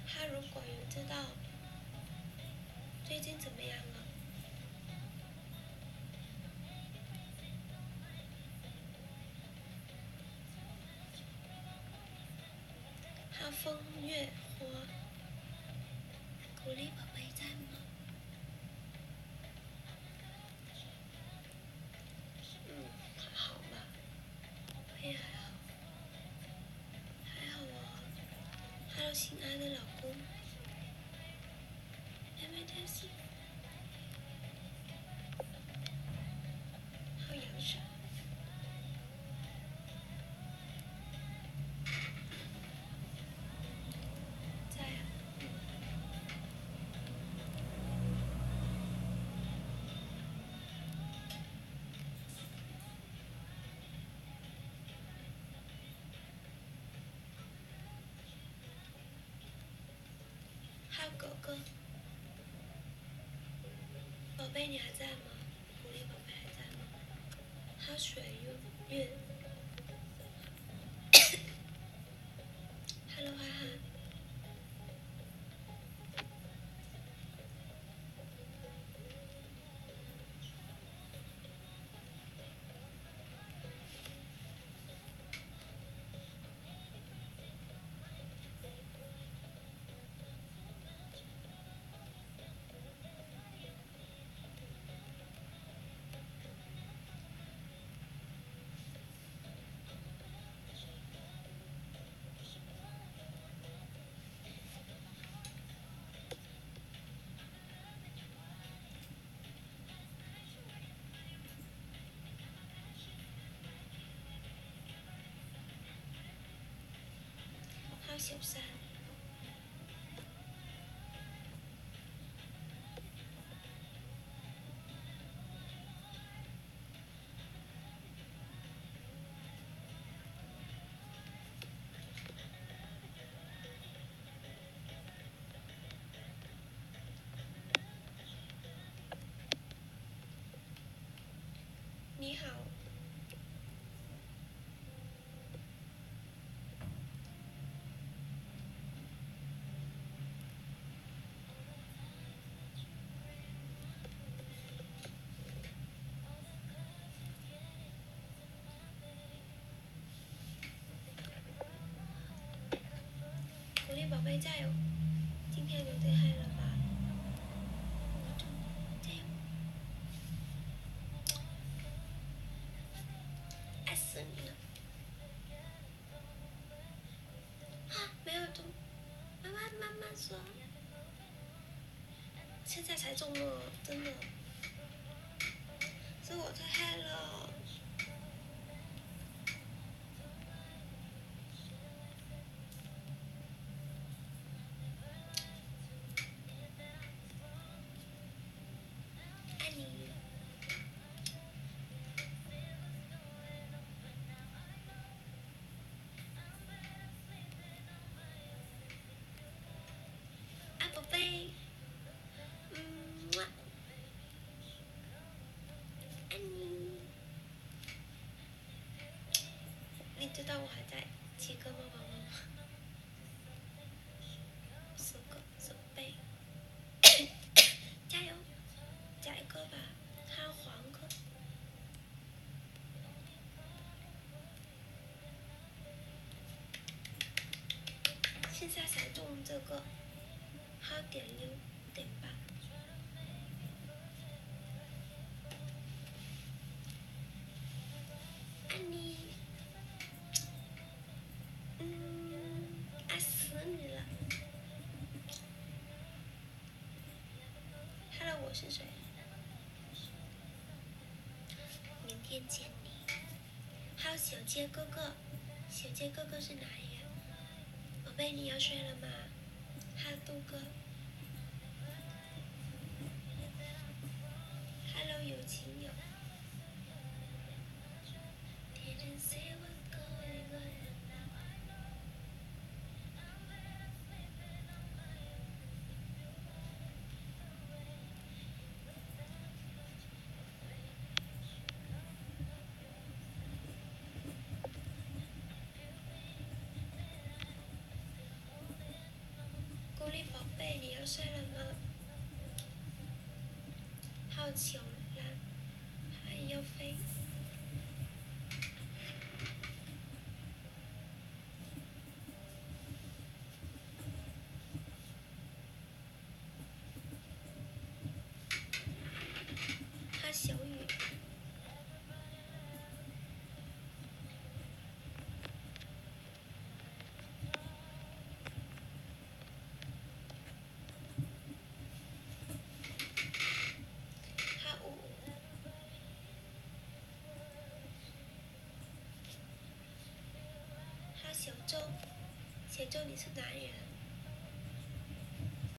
他如果有知道最近怎么样了，他风月花，鼓励宝贝在吗？还好吧，我也还好，还好啊。Hello， 亲爱的老公，还没开始，好阳爽。在啊。还有狗狗，宝贝你还在吗？鼓励宝贝还在吗？还有水月，Hello 涵涵。还有小三。你好。鼓励宝贝加油，今天有点嗨了吧？加油！爱死你了！啊，没有中，慢慢说，现在才中了，真的，是我太嗨了。爱你。啊，宝贝，爱你。你知道我还在7个猫宝宝吗？4个准备，加油，加一个吧，还有黄个。现在才中这个，还有点6.8。爱你。爱死你了。Hello， 我是谁？明天见你。还有小杰哥哥，小杰哥哥是哪里呀？宝贝，你要睡了吗？还有杜哥。Hello， 有情友。鼓贝，你要睡了吗？好球啦，还要飞。哈小雨。哈五。哈小周，小周你是男人。